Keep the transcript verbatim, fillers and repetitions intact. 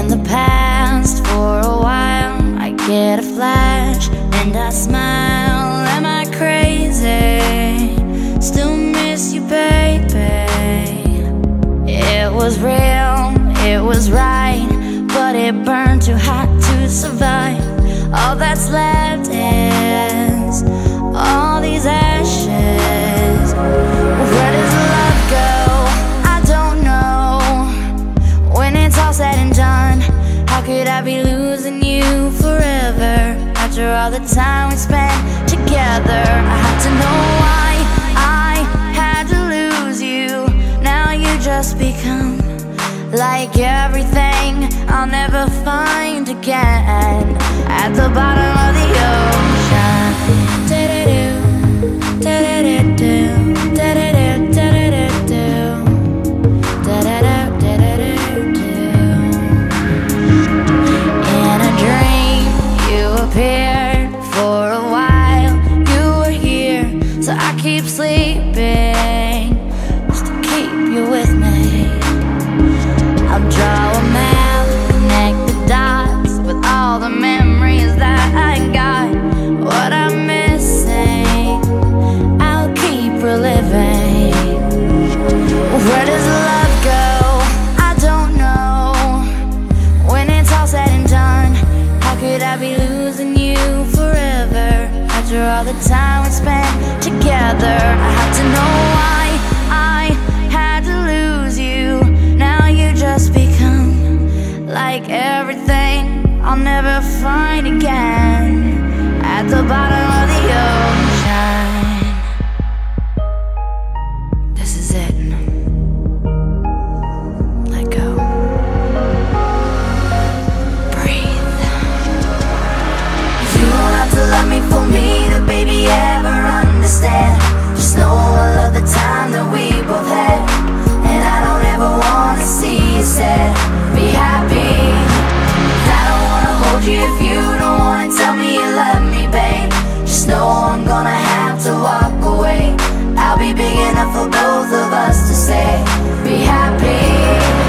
in the past for a while. I get a flash and I smile. Am I crazy? Still miss you, baby. It was real, it was right, but it burned too hot to survive. All that's left is all these ashes. Where does love go? I don't know. When it's all said and done, how could I be losing you forever? After all the time we spent together, I had to know why I had to lose you. Now you just become like everything I'll never find again at the bottom of the ocean. Da-da-do, da-da-do-do, da-da-do, da-da-do-do, da-da-do, da-da-do-do. In a dream you appeared for a while. You were here, so I keep sleeping just to keep you with me. I'll draw a map, connect the dots with all the memories that I got. What I'm missing, I'll keep reliving. Where does love go? I don't know. When it's all said and done, how could I be losing you forever? After all the time we spent together, I have to know why I had to lose you. Now you just become like everything I'll never find again at the bottom of the ocean. This is it. Let go. Breathe. You don't have to love me for me to baby ever understand. Just know I love the time that we both had, and I don't ever wanna see you sad. Be happy. I don't wanna hold you if you don't wanna tell me you love me, babe. Just know I'm gonna have to walk away. I'll be big enough for both of us to say, be happy.